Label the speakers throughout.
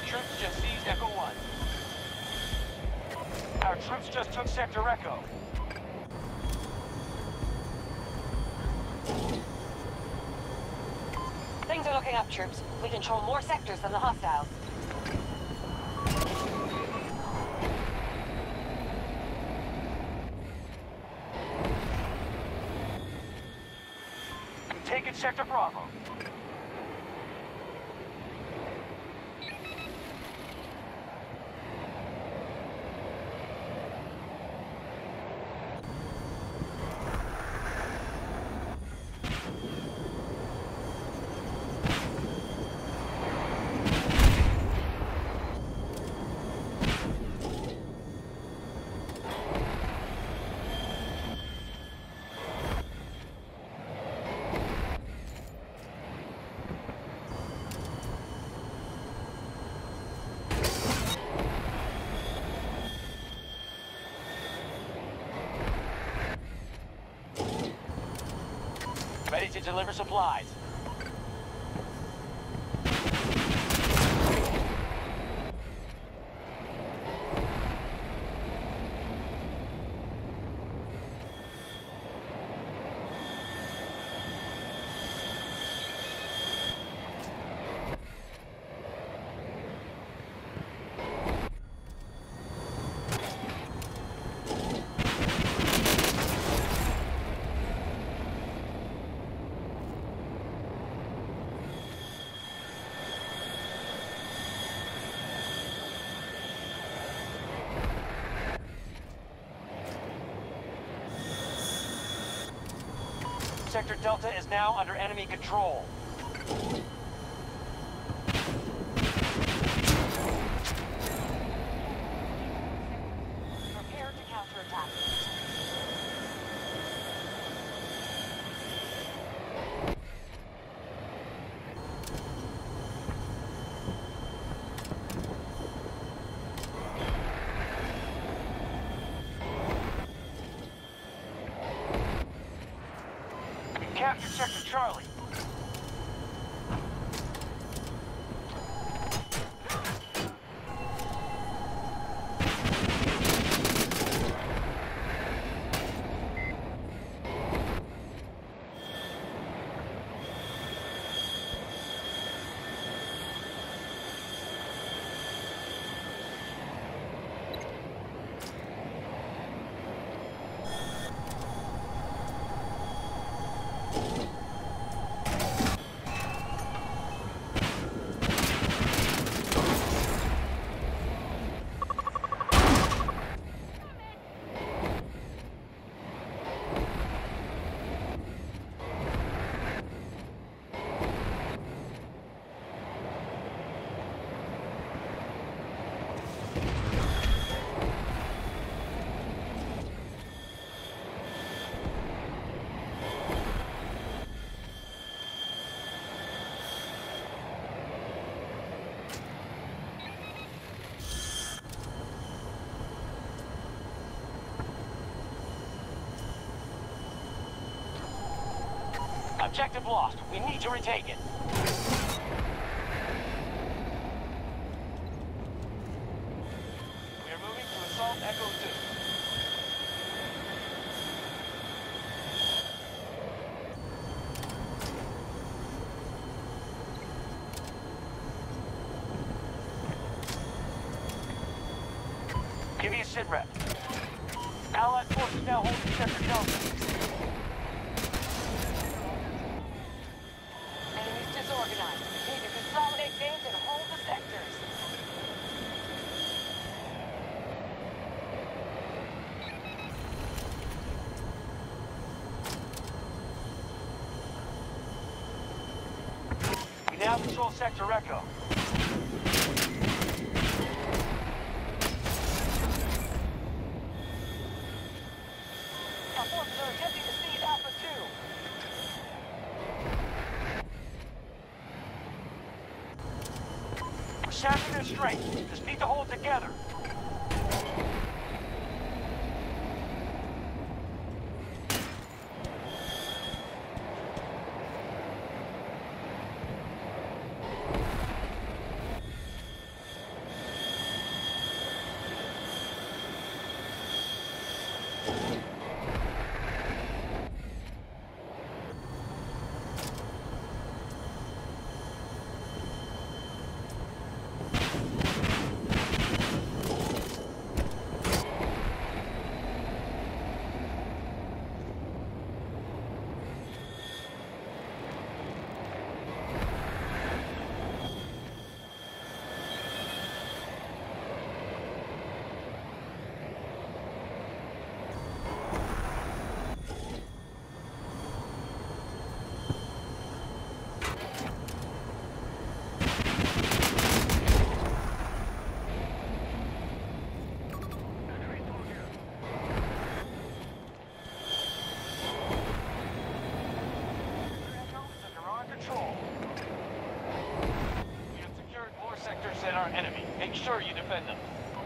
Speaker 1: Our troops just seized Echo 1. Our troops just took Sector Echo.
Speaker 2: Things are looking up, troops. We control more sectors than the hostiles.
Speaker 1: We've taken Sector Bravo. Ready to deliver supplies. Sector Delta is now under enemy control.
Speaker 2: Prepare to counterattack.
Speaker 1: Capture Sector Charlie. Objective lost. We need to retake it. We are moving to assault Echo 2. Give me a sit rep. Allied forces now holding Sector Delta.
Speaker 2: Enemies disorganized. Need to consolidate gains and hold the sectors.
Speaker 1: We now control Sector Echo.
Speaker 2: Our forces are attempting to seize Alpha 2.
Speaker 1: We're sapping their strength. Just need to hold together. than our enemy. Make sure you defend them.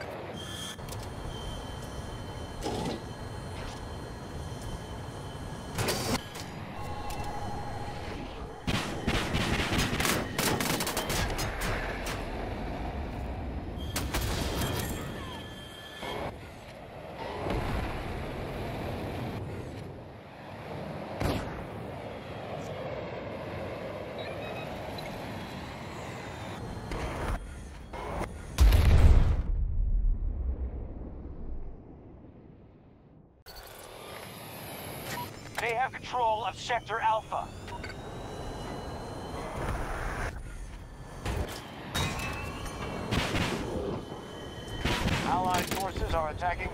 Speaker 1: They have control of Sector Alpha. Allied forces are attacking.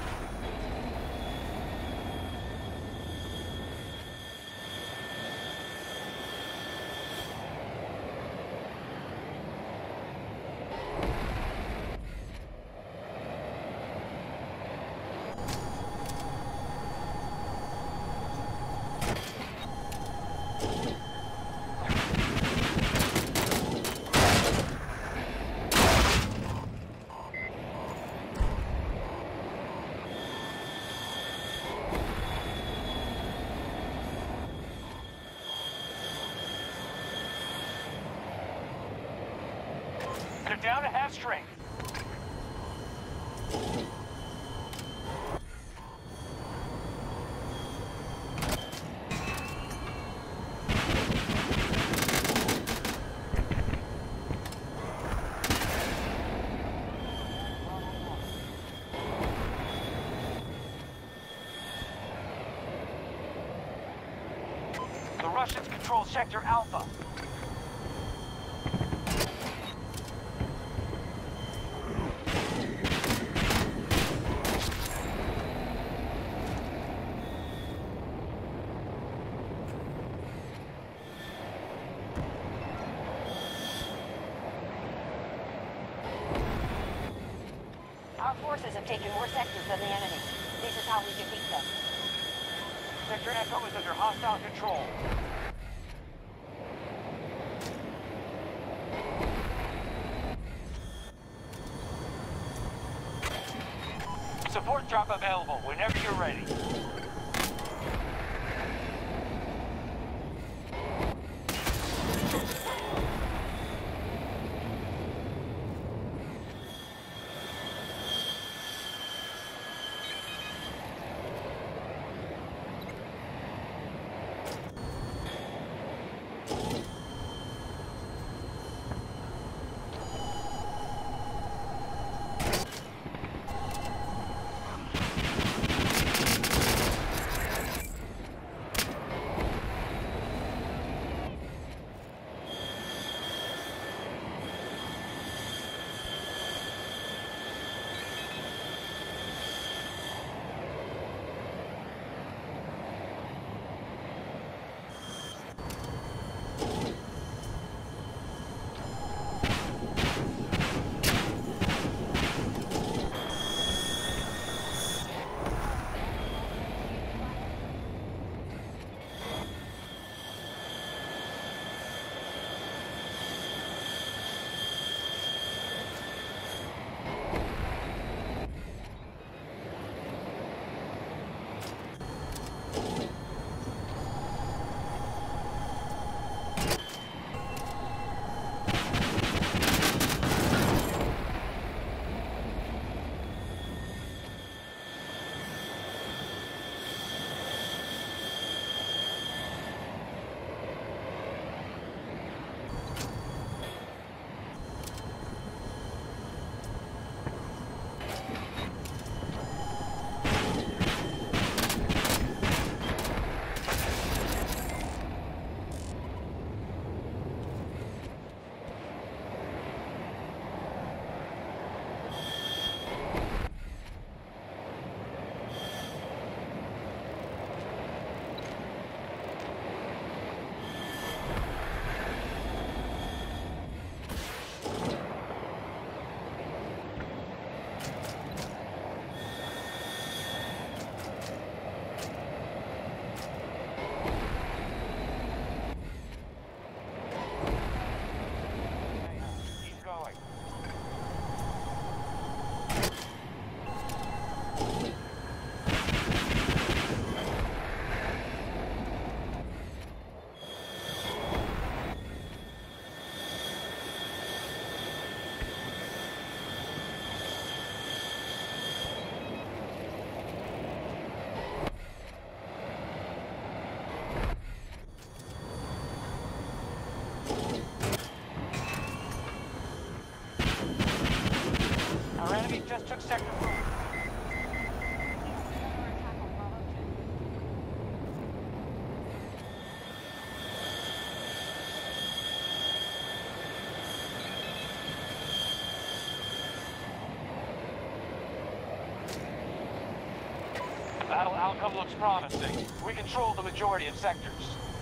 Speaker 1: They're down to half strength. The Russians control Sector Alpha.
Speaker 2: Our forces have taken more sectors than the enemy. This is how we defeat them.
Speaker 1: Sector Echo is under hostile control. Support drop available whenever you're ready. Enemy just took Sector 4. Battle outcome looks promising. We control the majority of sectors.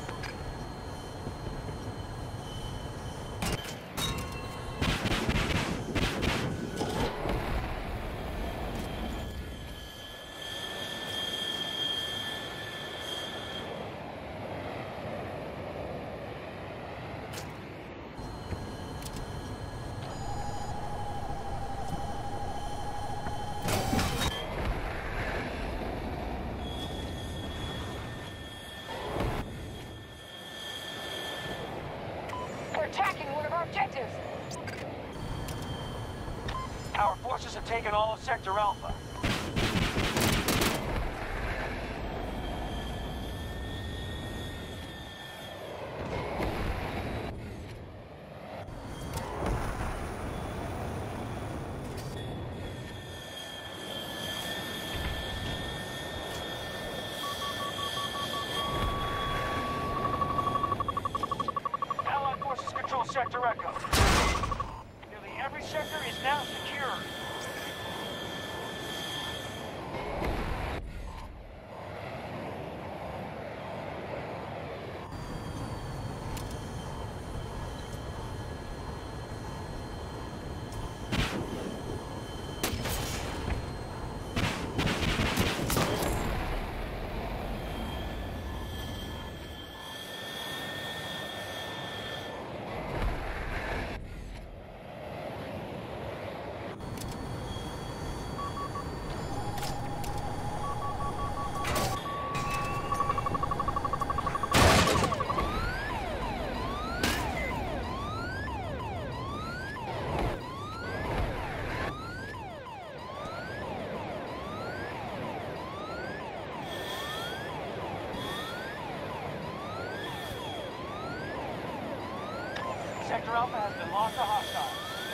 Speaker 2: Attacking one of our objectives!
Speaker 1: Our forces have taken all of Sector Alpha. Control Sector Echo. Nearly every sector is now secure. Sector Alpha has been lost to hostiles.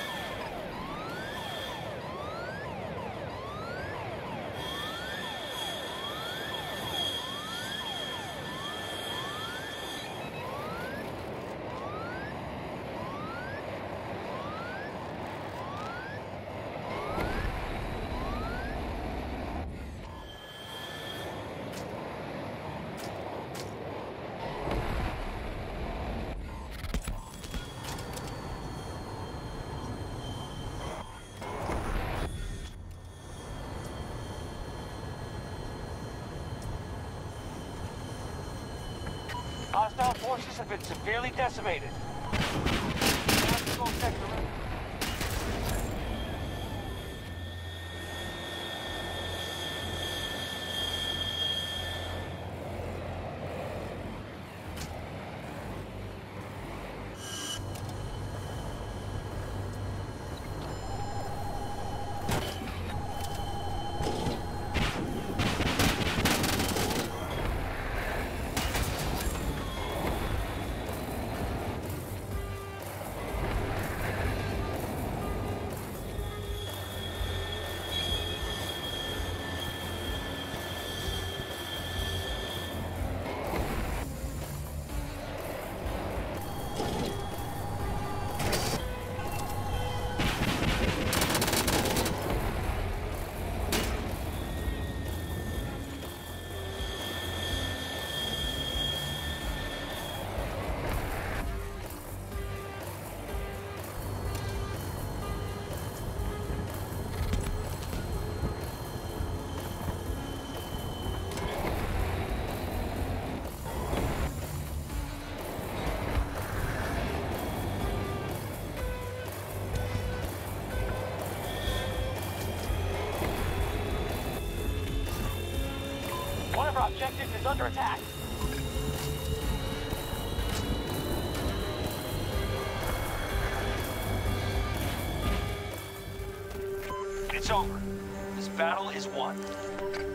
Speaker 1: Hostile forces have been severely decimated. Control Sector. One of our objectives is under attack. It's over. This battle is won.